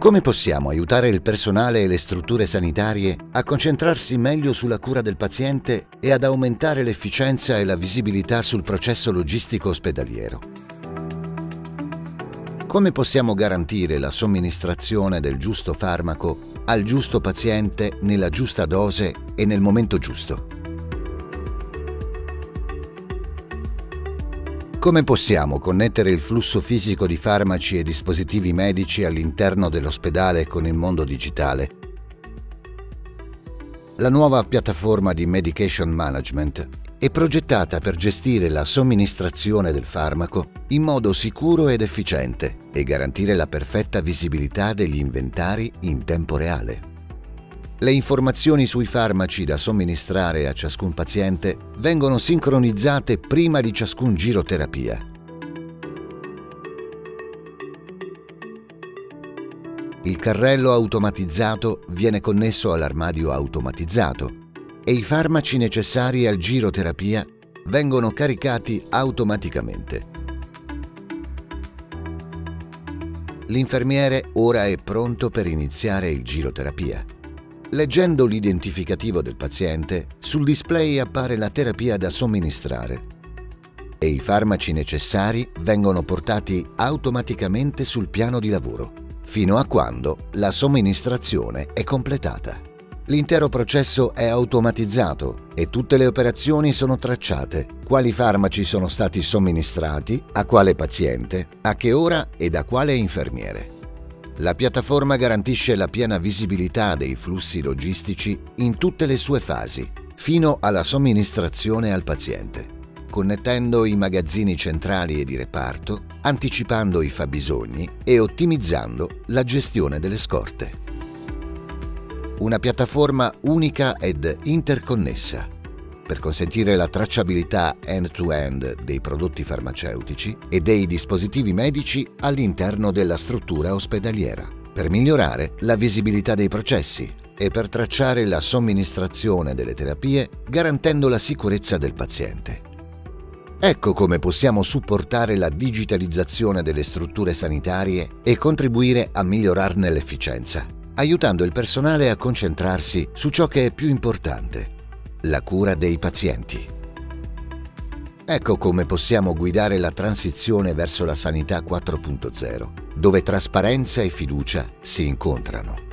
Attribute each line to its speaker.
Speaker 1: Come possiamo aiutare il personale e le strutture sanitarie a concentrarsi meglio sulla cura del paziente e ad aumentare l'efficienza e la visibilità sul processo logistico ospedaliero? Come possiamo garantire la somministrazione del giusto farmaco al giusto paziente nella giusta dose e nel momento giusto? Come possiamo connettere il flusso fisico di farmaci e dispositivi medici all'interno dell'ospedale con il mondo digitale? La nuova piattaforma di Medication Management è progettata per gestire la somministrazione del farmaco in modo sicuro ed efficiente e garantire la perfetta visibilità degli inventari in tempo reale. Le informazioni sui farmaci da somministrare a ciascun paziente vengono sincronizzate prima di ciascun giro terapia. Il carrello automatizzato viene connesso all'armadio automatizzato e i farmaci necessari al giro terapia vengono caricati automaticamente. L'infermiere ora è pronto per iniziare il giro terapia. Leggendo l'identificativo del paziente, sul display appare la terapia da somministrare e i farmaci necessari vengono portati automaticamente sul piano di lavoro, fino a quando la somministrazione è completata. L'intero processo è automatizzato e tutte le operazioni sono tracciate: quali farmaci sono stati somministrati, a quale paziente, a che ora e da quale infermiere. La piattaforma garantisce la piena visibilità dei flussi logistici in tutte le sue fasi, fino alla somministrazione al paziente, connettendo i magazzini centrali e di reparto, anticipando i fabbisogni e ottimizzando la gestione delle scorte. Una piattaforma unica ed interconnessa, per consentire la tracciabilità end-to-end dei prodotti farmaceutici e dei dispositivi medici all'interno della struttura ospedaliera, per migliorare la visibilità dei processi e per tracciare la somministrazione delle terapie, garantendo la sicurezza del paziente. Ecco come possiamo supportare la digitalizzazione delle strutture sanitarie e contribuire a migliorarne l'efficienza, aiutando il personale a concentrarsi su ciò che è più importante: la cura dei pazienti. Ecco come possiamo guidare la transizione verso la sanità 4.0, dove trasparenza e fiducia si incontrano.